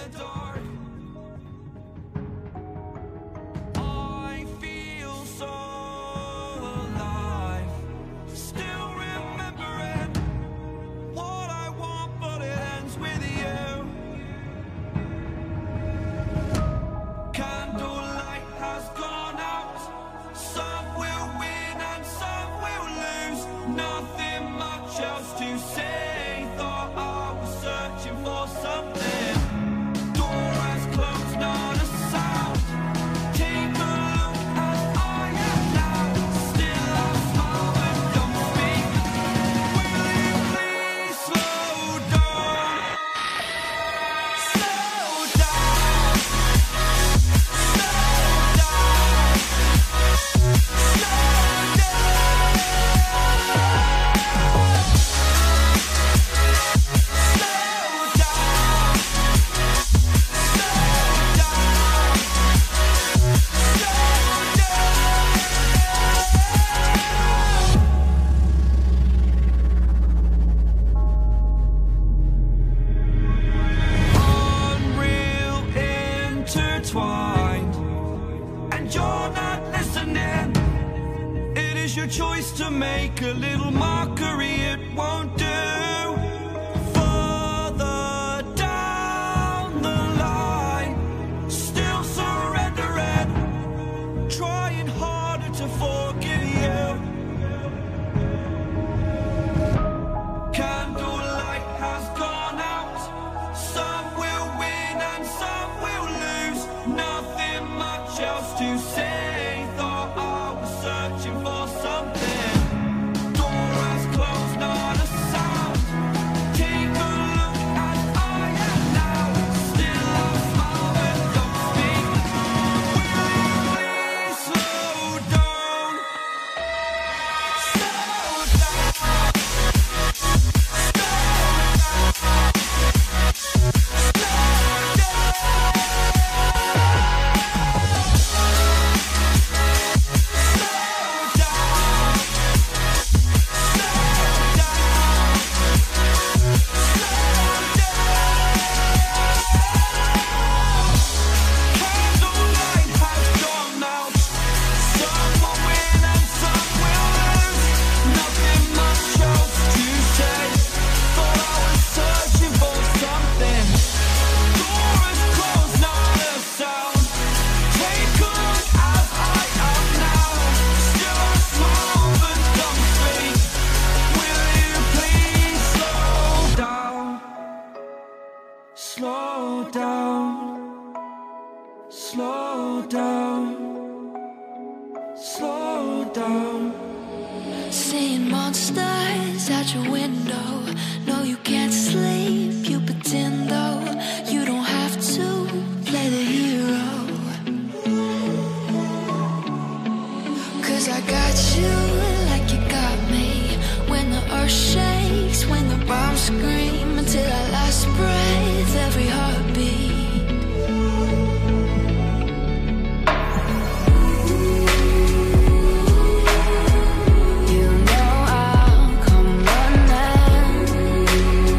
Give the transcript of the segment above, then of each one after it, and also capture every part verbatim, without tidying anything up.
the dark. I feel so alive, still remembering what I want, but it ends with you. Candlelight has gone out. Some will win and some will lose. Nothing much else to say. Thought I was searching for something. Door has closed, not a sound. Take a look as I am now. Still I smile and don't speak. Will you please slow down? Slow down. Slow down. Slow Unreal intertwined, and you're not listening. It is your choice to make a little mockery, it won't do. Further down the line, still surrendering, trying harder to forgive you. Candlelight has gone out. Some will win and some will lose. Nothing much else to say. Thought I was searching for something. Door has closed, not a sound. Take a look as I am now. Still I smile and don't speak. Will you please slow down? Slow down. Candlelight has gone out. Some will win and some will lose. Nothing much else to say. Thought I was searching for something. Door is closed, not a sound. Take a look as I am now. Still I smile but don't speak. Will you please slow down? Slow down. Slow down. Slow down. Seeing monsters out your window. No, you can't sleep, you pretend though. You don't have to play the hero. Cause I got you like you got me. When the earth shakes, when the bombs scream. Until our last breath, every heartbeat. You know I'll come running.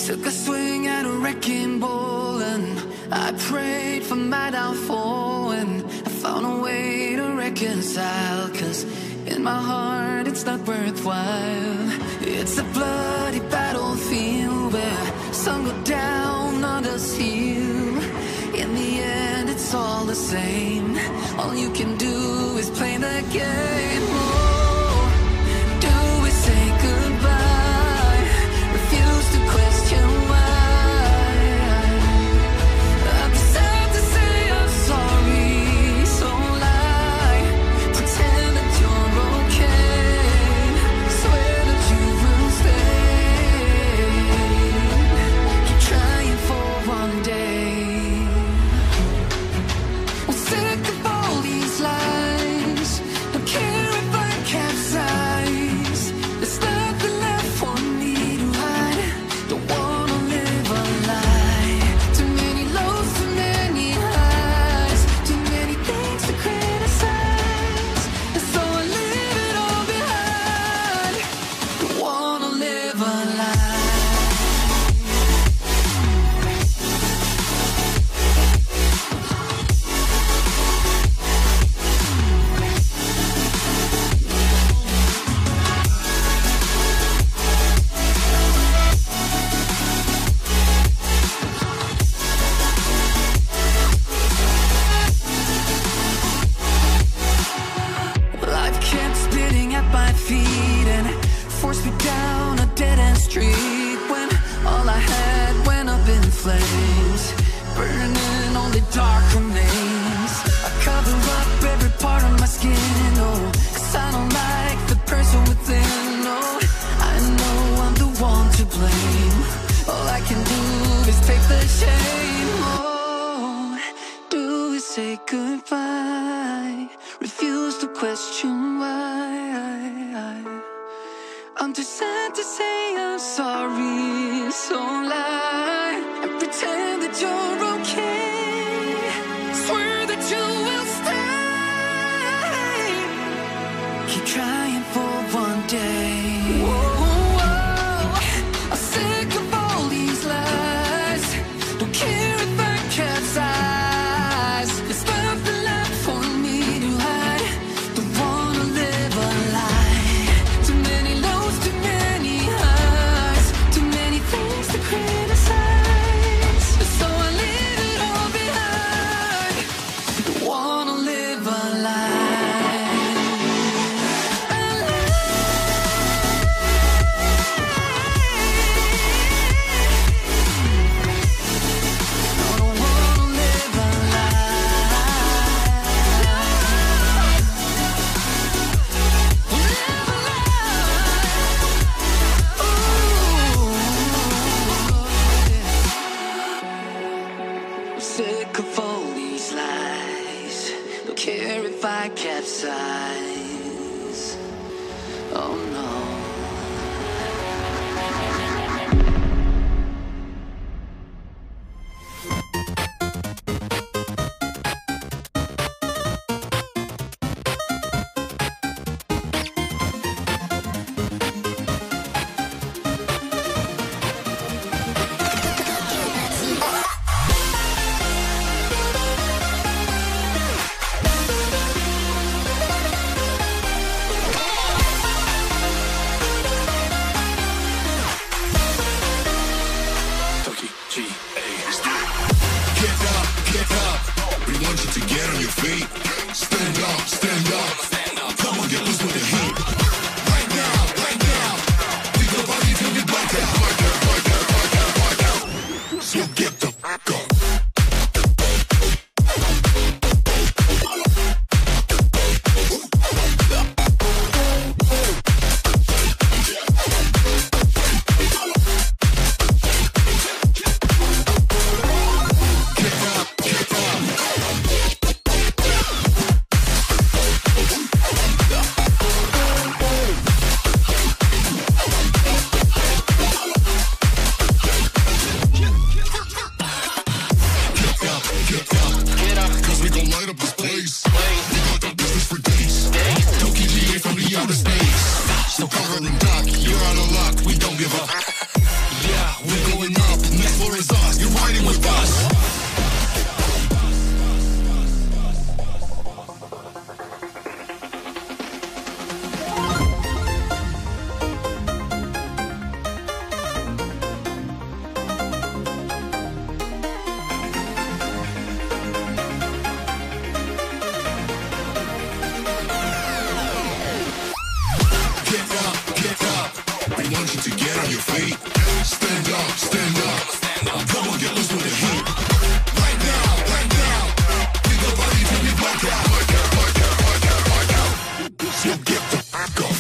Took a swing at a wrecking ball and I prayed for my downfall, and I found a way to reconcile, cause in my heart it's not worthwhile. It's a bloody battlefield where some go down, others heal. In the end it's all the same. All you can do is play the game. Oh, do we say goodbye? Refuse to question why. I'm sad to say I'm sorry, so lie. Pretend that you're okay. Swear that you will stay. Keep trying for one day. I'm sick of all these lies. Don't care if I capsize. There's nothing left for me to hide. Don't wanna live a lie. Too many lows, too many highs. Too many things to criticize. And so I leave it all behind. Don't wanna live a lie. Life kept spitting at my feet and forced me down a dead-end street when all I had went up in flames, burning only dark remains. I cover up every part of my skin, oh, cause I don't like the person within, oh. I know I'm the one to blame. All I can do is take the shame. Oh, do we say goodbye? Refuse to question why. I'm too sad to say I'm sorry, so lie and pretend that you're okay. Swear that you will stay. Keep trying for one day. Whoa, whoa. I'm sick of all these lies. Don't care if I capsize. There's nothing left for me to hide. Don't wanna live a lie. Too many lows, too many highs. Too many things to criticize. So I leave it all behind. Don't wanna live a lie. A lie. I don't wanna live a lie. Live a lie. Ooh. I'm sick of all these lies. Don't care if I capsize. Oh no. to get on your feet. Stand up, stand up. Come on, get loose with the heat. Right now, right now. Get the body to be black out. Black out, black out, black out, black out. So get the fuck up.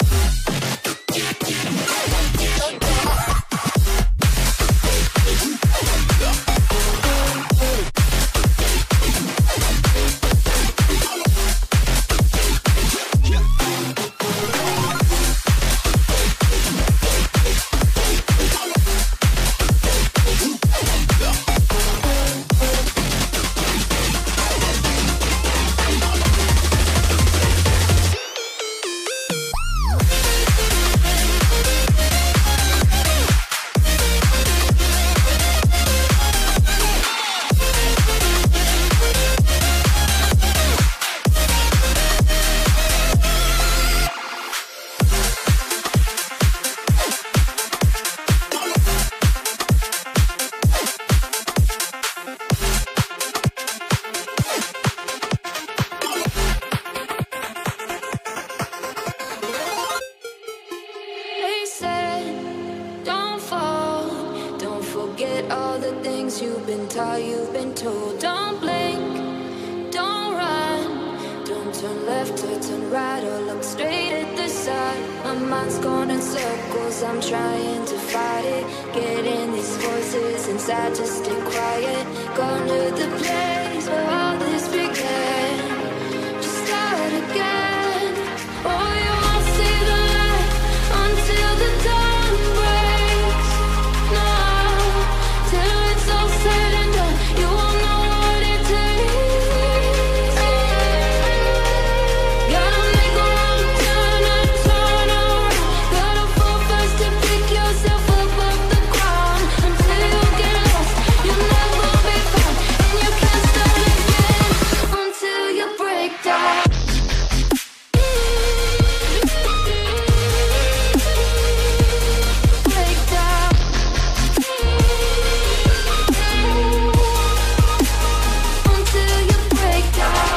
You've been taught, you've been told. Don't blink, don't run, don't turn left or turn right or look straight at the sun. My mind's going in circles, I'm trying to fight it. Getting these voices inside to stay quiet. Gone to the place where all this began. Just start again. Oh, you won't see the light until the dawn breaks. No, till it's all said and done, you won't know what it takes. Gotta make a wrong turn and turn around. Gotta fall fast to pick yourself up off the ground. Until you get lost, you'll never be found. And you can't start again until you break down. Break down. Until you break down.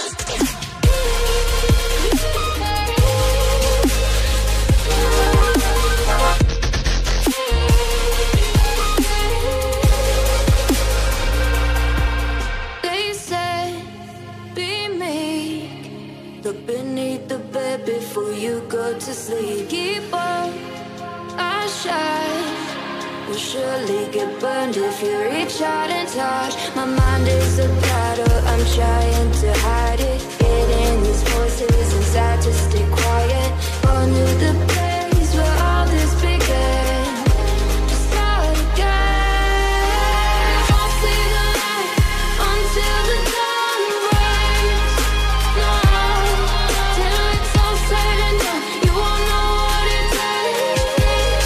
They say, be meek. Look beneath the bed before you go to sleep. Keep up, I shine. You'll surely get burned if you reach out and touch. My mind is a battle, I'm trying to hide it. Getting these voices inside to stay quiet. On to the place where all this began. Just start again. Won't see the light until the dawn breaks. No, till it's all said and done, you won't know what it takes.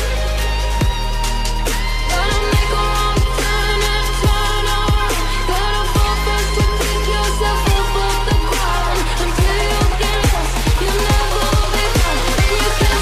Gotta make a wrong turn and turn around. Gotta fall fast to pick yourself up off the ground. Until you get lost, you'll never be found. And you can't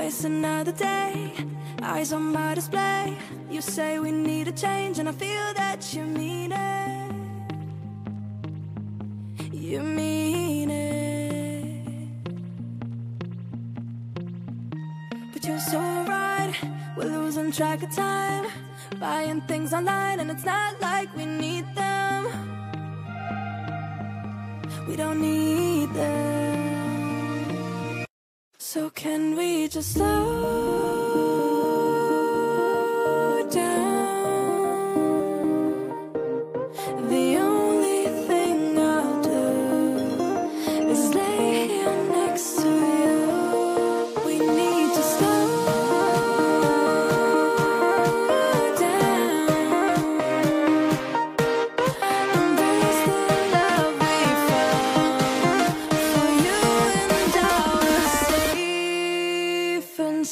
waste another day. Eyes on my display. You say we need a change, and I feel that you mean it. You mean it. But you're so right, we're losing track of time, buying things online and it's not like we need them. We don't need them. So can we just slow down? The only thing I'll do is lay here next to you. We need to slow down. Embrace the love we found. For you and I, we're safe and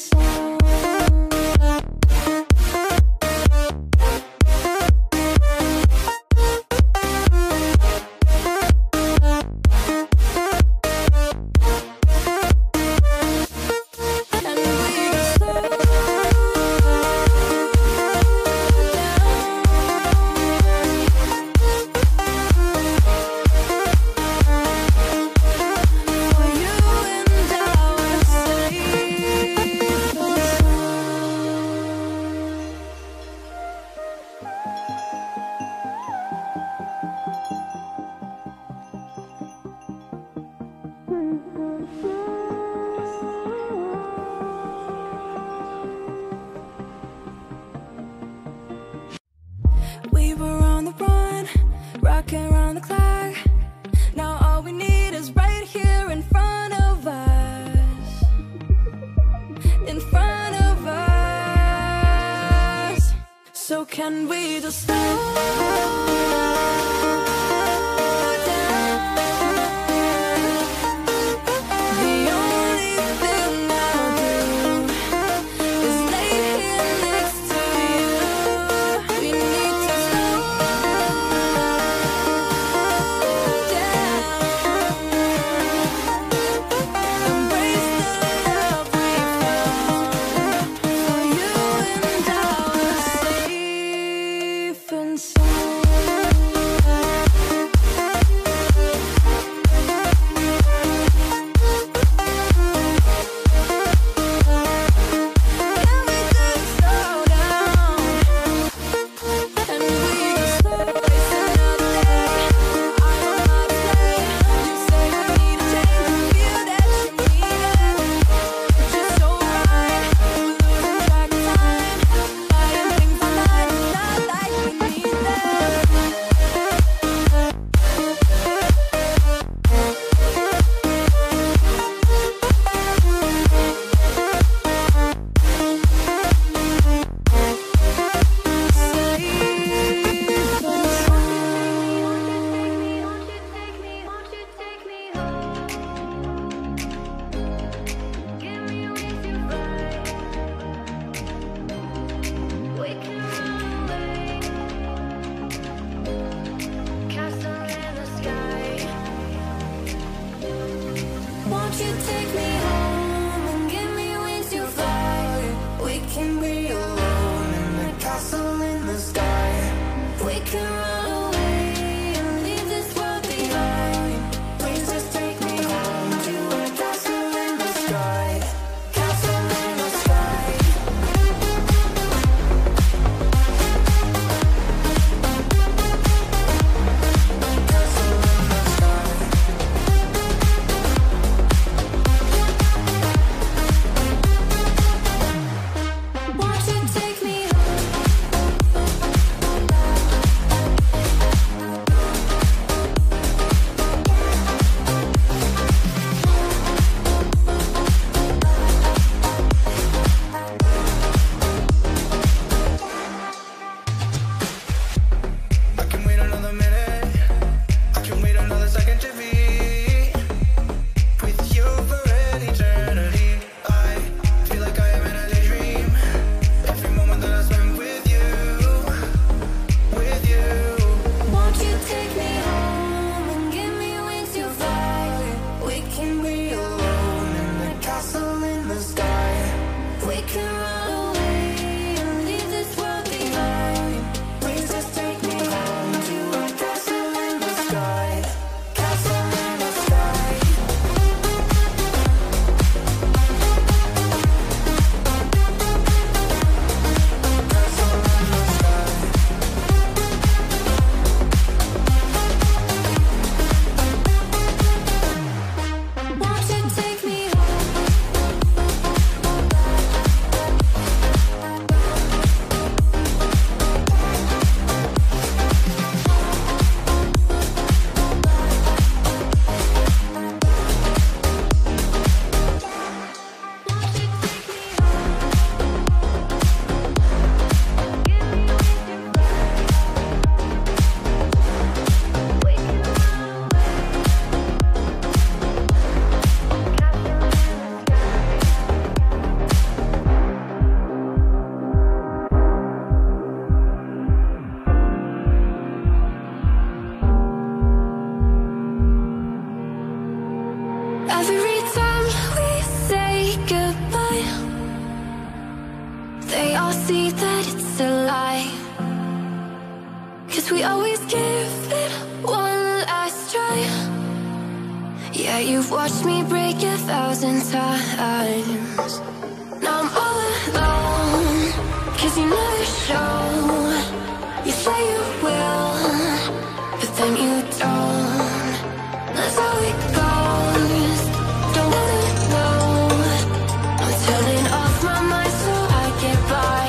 all see that it's a lie. 'Cause we always give it one last try. Yeah, you've watched me break a thousand times. Now I'm all alone, 'cause you never show. You say you will, but then you don't. That's how it goes. Don't wanna know. I'm turning off my mind so I get by.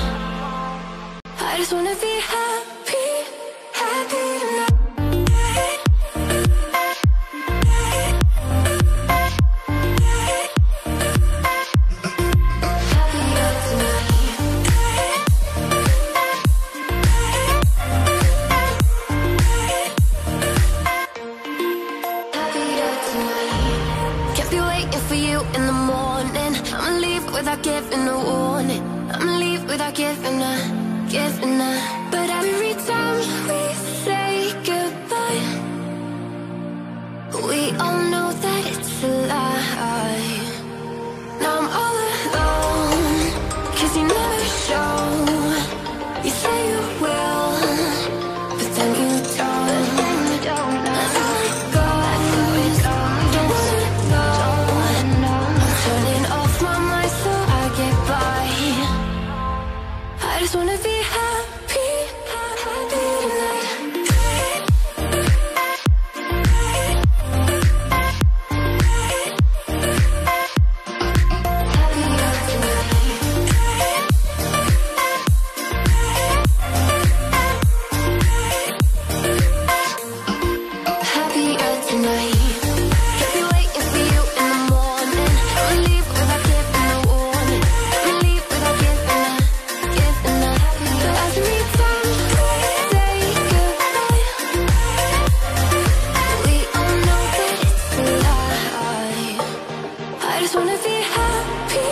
I just wanna be happy, happy tonight. Without giving a warning, I'ma leave without giving a, giving a. But every time we say goodbye, we all know that it's a lie. Now I'm all alone, 'cause you never show. You say you will, but then you don't. That's how it goes. Don't wanna know. I'm turning off my mind so I get by. I just wanna be happy, happy tonight. Happier tonight. Can't be waiting for you in the morning. I'ma leave without giving a warning. I'ma leave without giving a, giving a. But every time we say goodbye, we all know that it's a lie. I just wanna be happy.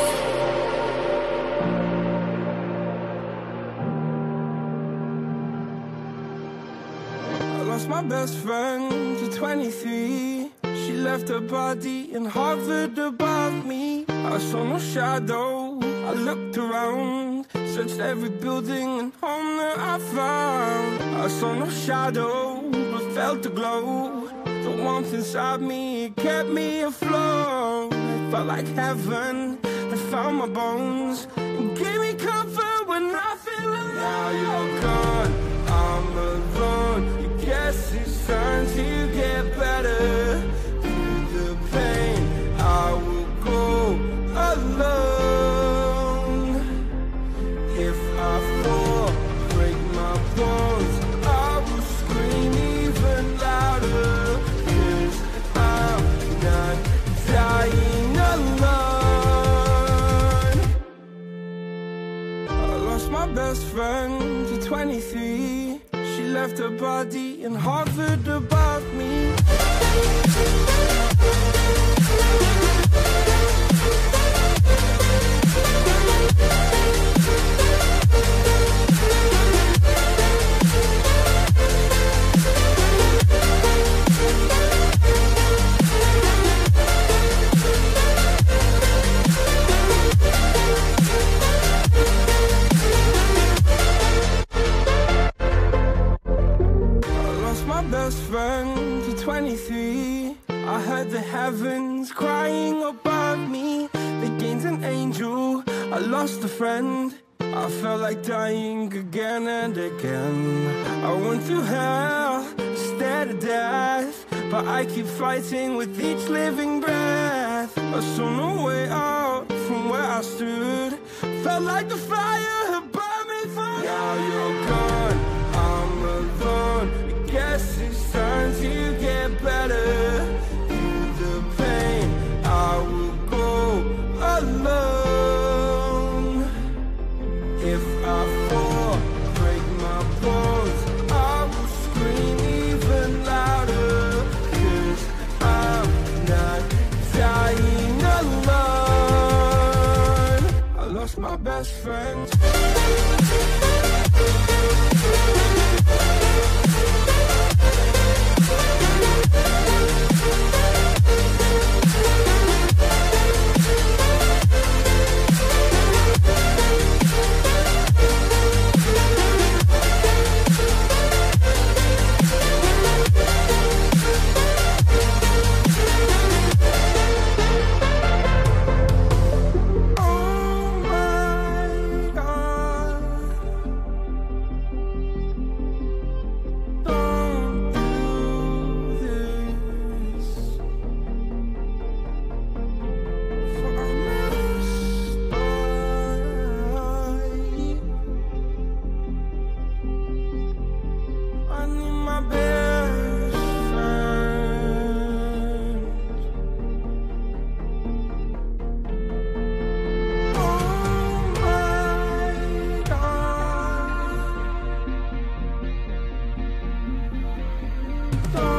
I lost my best friend to twenty-three. She left her body and hovered above me. I saw no shadow, I looked around, searched every building and home that I found. I saw no shadow, but felt the glow. The warmth inside me, it kept me afloat. It felt like heaven, it found my bones and gave me comfort when I feel alone. Now you're gone, I'm alone. Guess it's time to get better. Through the pain, I will go alone. If I fall, break my bones, I will scream even louder. 'Cause I'm not dying alone. I lost my best friend to twenty-three. She left her body and hovered above me. Best friend to twenty-three. I heard the heavens crying above me. They gained an angel, I lost a friend. I felt like dying again and again. I went through hell, stared at death, but I keep fighting with each living breath. I saw no way out from where I stood. Felt like the fire had burned me through. Now you're gone, I'm alone. Guess it's time to get better. Through the pain, I will go alone. If I fall, break my bones, I will scream even louder. 'Cause I'm not dying alone. I lost my best friend. Don't